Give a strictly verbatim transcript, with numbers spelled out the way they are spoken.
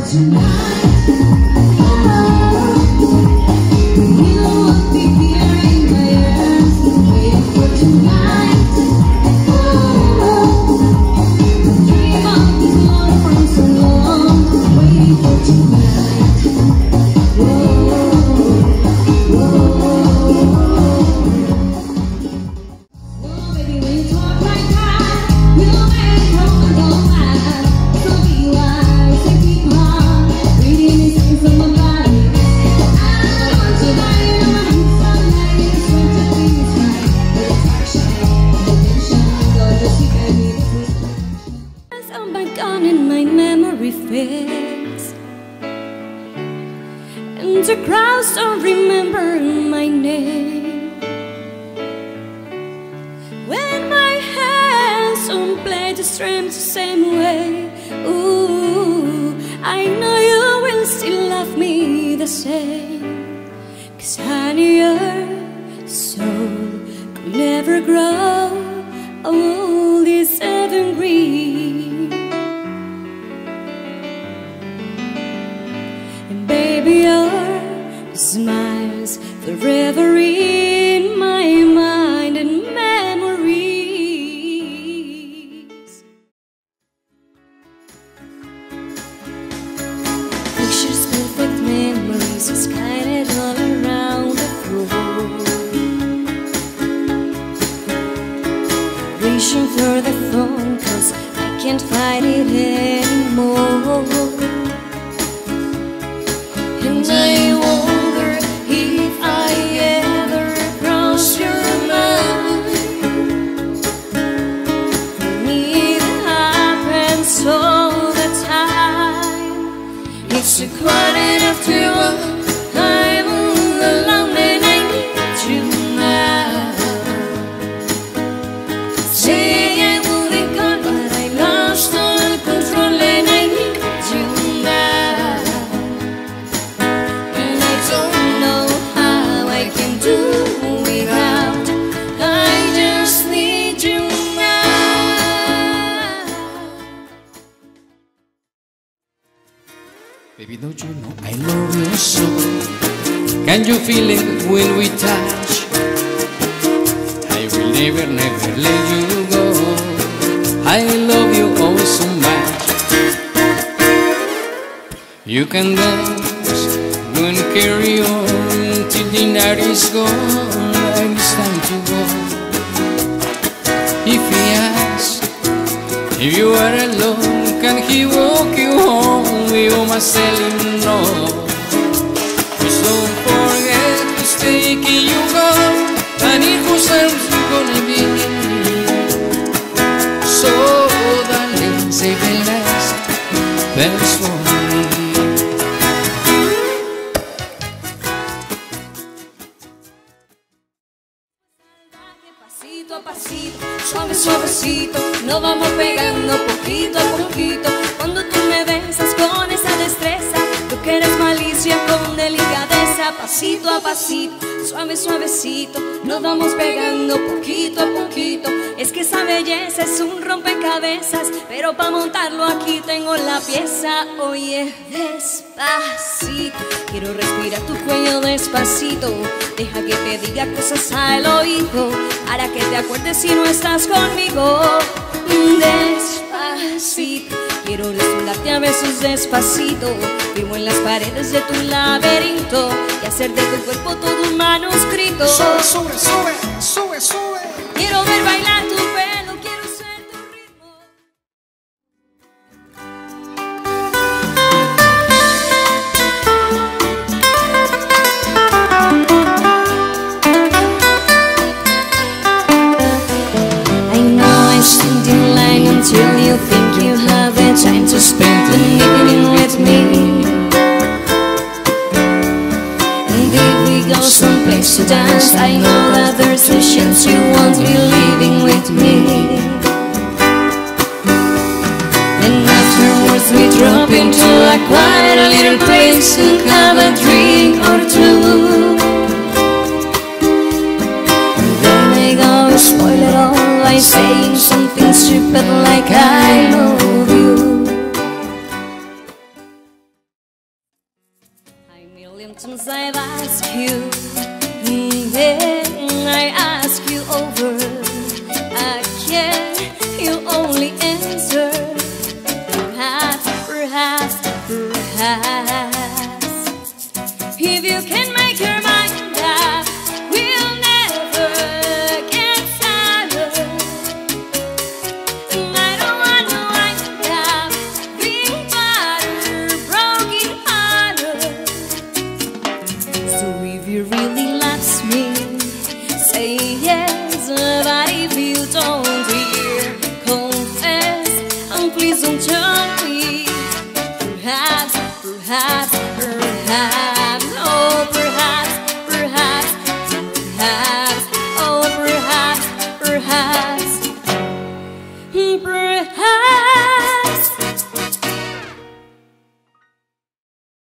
And the crowds don't remember my name. When my hands don't play the strings the same way, ooh, I know you will still love me the same. 'Cause honey, your soul could never grow old, it's evergreen. And baby, your smiles forever in my mind and memories. Pictures, perfect memories, scattered all around the floor. Reaching for the phone 'cause I can't fight it anymore. And I wonder if I ever cross your mind. For me it happens all the time. It's a quarter after one, I'm all alone and I need you now. Say I will be gone, but I lost all control and I need you now. And I don't know how I can do without, I just need you now. Baby, don't you know I love you so? Can you feel it when we touch? I will never, never let you go. I love you oh so much. You can dance, go and carry on till the night is gone and it's time to go. If he asks if you are alone, can he walk you home? You must tell him no. Just don't forget who's taking you home and in whose arms you're gonna be. So darling, save the last verse for me. Pasito a pasito, suave suavecito, nos vamos pegando poquito a poquito. Cuando tú me besas con esa destreza, tú que eres malicia con delicadeza. Pasito a pasito, suave suavecito, nos vamos pegando poquito a poquito. Es que esa belleza es un rompecabezas, pero para montarlo aquí tengo la pieza. Oye, despacito, quiero respirar tu cuello despacito. Deja que te diga cosas al oído, para que te acuerdes si no estás conmigo. Despacito, quiero desnudarte a besos despacito. Vivo en las paredes de tu laberinto y hacer de tu cuerpo todo un manuscrito. Sube, sube, sube, sube, sube. Quiero ver bailar tu pelo, quiero ser tu ritmo. I know I stand in line until you think you have the time to spend the evening with me. And if we go someplace to dance, I know that there's a chance you won't be leaving with me. And afterwards we drop into a quiet little place and have a drink or two. And then I go spoil it all by saying something stupid like I know Since I've asked you, yeah, I ask you over again, you only answer perhaps, perhaps, perhaps. If you can make your mind up, we'll never get started. And I don't want to wind up being battered, broken hearted. So if you really like